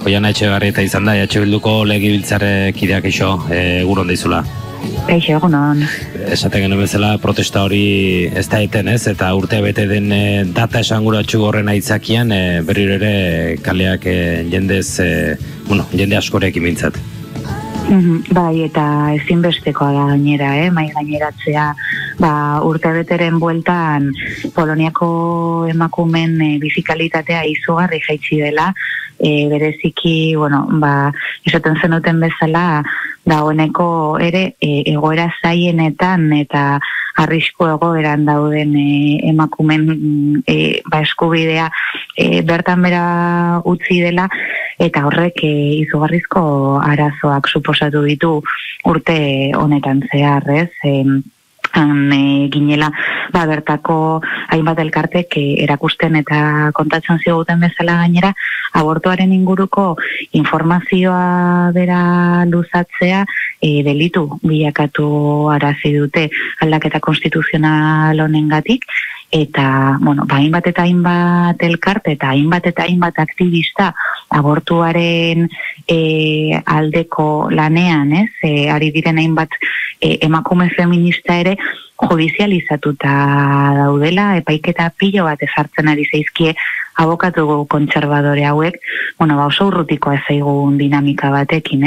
Oiana Etxebarrieta izan da, Bilduko legebiltzarkideak iso, egunon deizula. Kaixo, egunon. Esaten genuen bezala protesta hori ez da eten, ez? Eta urte bete den data esanguratsu horren aitzakian, berriro ere kaleak jende askorekin mintzat. Bai, eta ezinbestekoa da gainera, mai gaineratzea, urte beteren bueltan Poloniako emakumen bizikalitatea izugarri jaitsi dela, bereziki, esaten zenuten bezala, dagoeneko ere egoera zaienetan eta arrisku egoeran dauden emakumen eskubidea bertan bera utzi dela, eta horrek izugarrizko arazoak suposatu ditu urte honetan zehar, ez? Ginela, bertako hainbat elkartek erakusten eta kontatzen ziguten bezala gainera, abortuaren inguruko informazioa bera luzatzea delitu bilakatu arazi dute aldaketa konstituzional honengatik, eta, hainbat eta hainbat elkarte eta hainbat aktivista abortuaren aldeko lanean, ari diren hainbat emakume feminista ere judizializatuta daudela, epaiketa pilo bat ezartzen ari zaizkie abokatu kontserbadore hauek, oso urrutikoa zaigun dinamika batekin,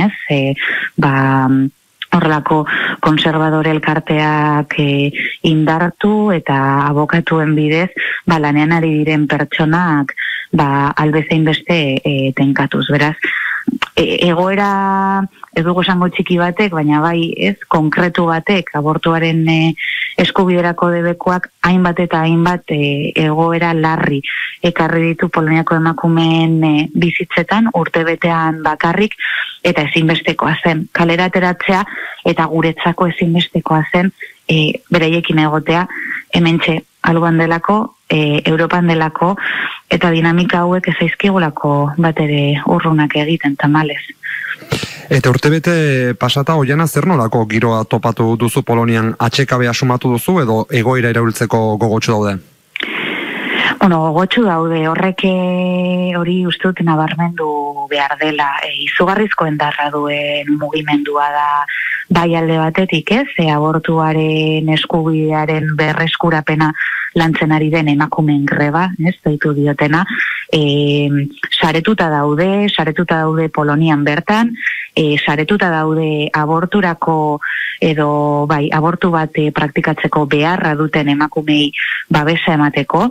horrelako konservadore elkarteak indartu eta abokatuen bidez lanean ari diren pertsonak albezain beste tenkatuz. Beraz, egoera ez dugu esango txiki batek, baina bai konkretu batek abortuaren eskubiderako debekoak hainbat eta hainbat egoera larri ekarri ditu Poloniako emakumeen bizitzetan urtebetean bakarrik, eta ezinbestekoa zen kalera ateratzea, eta guretzako ezinbestekoa zen beraiekin egotea hementxe alboan delako, Europan delako, eta dinamika hauek ezaizkigulako bat ere urrunak egiten tamalez. Eta urtebete pasata, Oiana, zer nolako giroa topatu duzu Polonian? Atxekabe asumatu duzu edo egoera iraultzeko gogotsu daude? Gogotsu daude, horrek hori ustut nabarmendu behar dela. Izugarrizko endarra duen mugimendua da bai alde batetik, abortuaren eskubidearen berreskurapena lantzen ari den emakumeen greba, deitu diotena, saretuta daude Polonian bertan, saretuta daude aborturako edo abortu bat praktikatzeko beharra duten emakumei babesa emateko,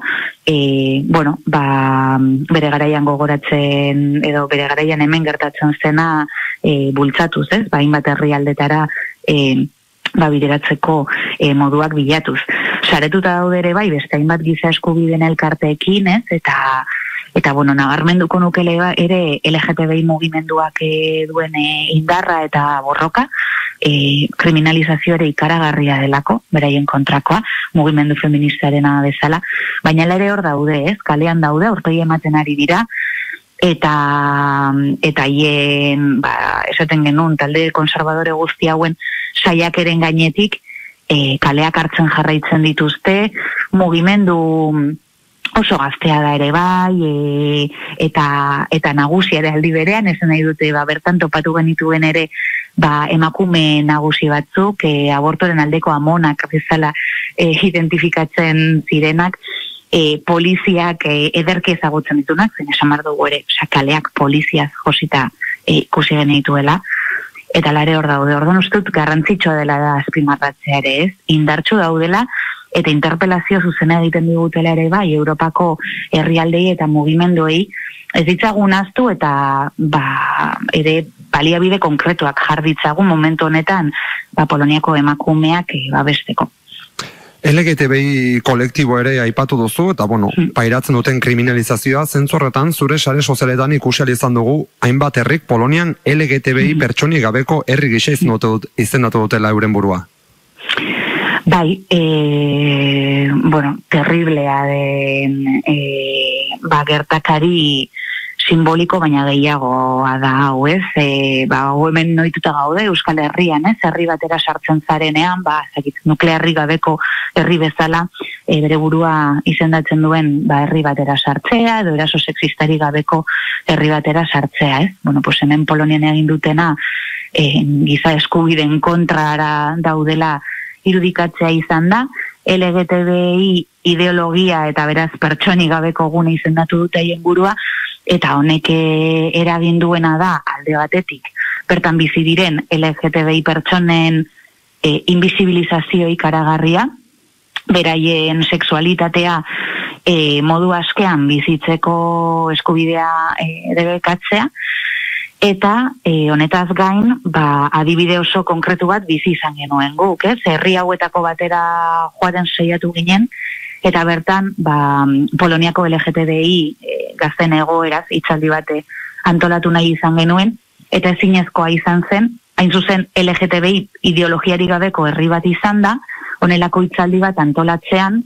bere garaian gogoratzen edo bere garaian hemen gertatzen zena bultzatuz, hainbat herrialdetara bideratzeko moduak bilatuz. Saretuta daude ere beste hainbat giza eskubideen elkarteekin, eta nabarmenduko nukele ere LGTBI mugimenduak duen indarra eta borroka, kriminalizazio ere ikaragarria delako, beraien kontrakoa, mugimendu feministarena bezala, baina ere hor daude, kalean daude, aurpegi ematen ari dira, eta hien, esaten genuen, talde konservadore guzti hauen saiakeren gainetik, kaleak hartzen jarraitzen dituzte, mugimendu oso gaztea da ere bai, eta nagusia ere aldi berean, esan nahi dute, bertan topatu genituen ere, emakume nagusi batzuk, abortoren aldeko amonak bezala identifikatzen zirenak, poliziak ederki ezagutzen ditunak, zen esan behar dugu ere, kaleak poliziaz josita ikusi genituela, eta lare hor daude, orduan ustut garrantzitsua dela da azpimarratzea ere, indartsu daudela, eta interpelazio zuzena egiten digutela ere bai, Europako herrialdei eta mugimenduei, ez ditzagun ahaztu eta ere baliabide konkretuak jar ditzagun momentu honetan Poloniako emakumeak babesteko. LGTBI kolektibo ere aipatu duzu, eta pairatzen duten kriminalizazioa, zentzorretan zure sare sozialetan ikusial izan dugu, hainbat herrik Polonian LGTBI pertsoni gabeko herri gisa izendatu dutela euren burua. Bai, terriblea den gertakari simboliko baina gehiagoa da hau, ez? Hau hemen noituta gaude Euskal Herrian, ez? Herri batera sartzen zarenean, nuklearri gabeko herri bezala, bere burua izendatzen duen herri batera sartzea, edo eraso sexistari gabeko herri batera sartzea, ez? Pues hemen Polonian egin dutena, giza eskubideen kontrara daudela irudikatzea izan da, LGTBI ideologia eta beraz pertsoni gabeko gune izendatu dute haien burua, eta honek eragin duena da alde batetik, bertan bizi diren LGTBI pertsonen invisibilizazio ikaragarria, beraien sexualitatea modu askean bizitzeko eskubidea debekatzea, eta honetaz gain, adibide oso konkretu bat bizi izan genuen guk, ez? Herri hauetako batera joaten saiatu ginen, eta bertan, Poloniako LGTBI gazten egoeraz hitzaldi bate antolatu nahi izan genuen, eta ezinezkoa izan zen, hain zuzen LGTBI ideologiari gabeko herri bat izan da, honelako hitzaldi bat antolatzean,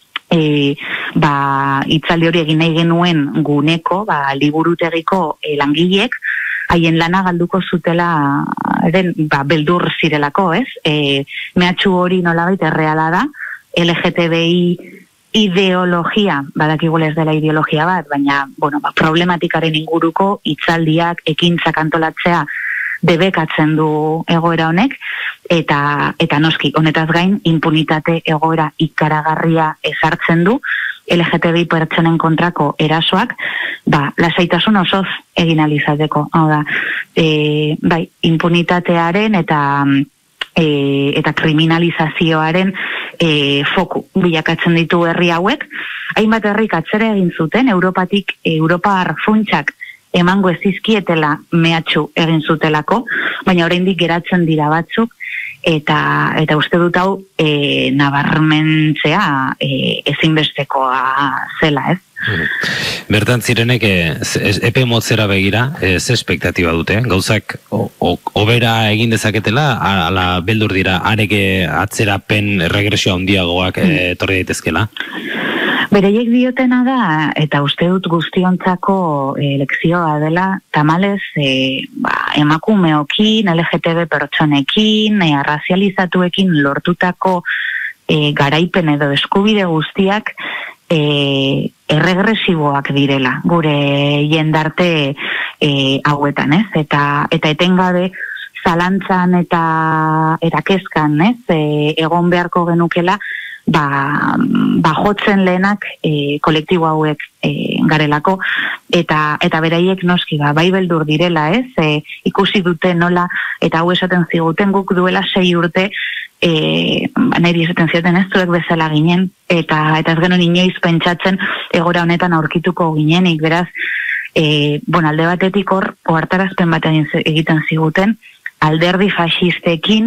hitzaldi hori egin nahi genuen guneko, liburutegiko langileek, haien lana galduko zutela beldur zirelako, ez? Mehatxu hori nolabait erreala da, LGTBI ideologia, badakigule ez dela ideologia bat, baina problematikaren inguruko hitzaldiak, ekintzak antolatzea debekatzen du egoera honek, eta noski, honetaz gain, impunitate egoera ikaragarria ezartzen du, LGTBI pertsonen kontrako erasoak, lasaitasun osoz egin alizateko. Hau da, impunitatearen eta kriminalizazioaren foku bilakatzen ditu herri hauek. Hainbat herrik atzera egin zuten, Europar funtsak emango ezizkietela mehatxu egin zutelako, baina oraindik geratzen dira batzuk, eta uste dut hau nabarmentzea ezinbestekoa zela, ez? Bertan zirenek epe motzera begira, ze espektatiba dute? Gauzak hobera egin dezaketela, ala beldur dira, areke atzerapen regresio handiagoak etorri daitezkela? Bereiek diotena da, eta uste dut guztiontzako lekzioa dela, tamalez emakumeokin, LGTB pertsonekin, arrazializatuekin lortutako garaipen edo eskubide guztiak erregresiboak direla, gure jendarte hauetan, ez? Eta etengabe zalantzan eta kezkan, ez? Egon beharko genukela, jotzen lehenak kolektibo hauek garelako, eta beraiek noski, bai beldur direla, ez? Ikusi dute nola, eta hau esaten ziguten guk duela 6 urte, niri esaten zioten ez zuek bezala ginen, eta ez genuen inoiz pentsatzen egora honetan aurkituko ginenik, beraz, alde batetik hor, ohartarazpen bat egiten ziguten, alderdi fascistekin,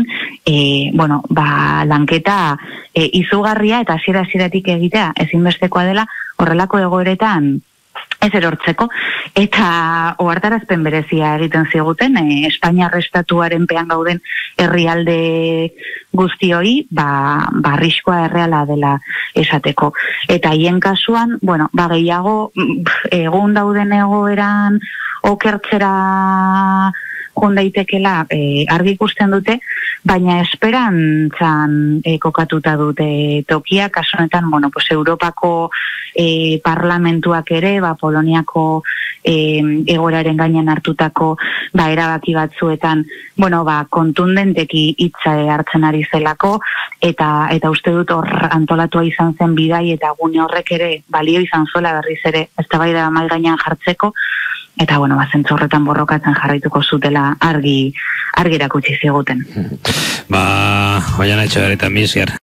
lanketa izugarria eta hasieratik egitea ezinbestekoa dela horrelako egoeretan ez erortzeko, eta ohartarazpen berezia egiten ziguten, Espainiar estatuaren pean gauden herrialde guztioi, arriskua erreala dela esateko. Eta haien kasuan, gehiago egun dauden egoeran okertzera jondaitekela argi ikusten dute, baina esperantzan kokatuta dute tokia, kasu honetan, Europako parlamentuak ere, Poloniako egoeraren gainean hartutako erabaki batzuetan, kontundenteki hitza hartzen ari zelako, eta uste dut hor antolatua izan zen bidai, eta gune horrek ere balio izan zuela berriz ere, eztabaida mahai gainean jartzeko, eta zentzu horretan borrokatzen jarraituko zutela argi erakutsi ziguten. Oiana Etxebarrieta, mila esker.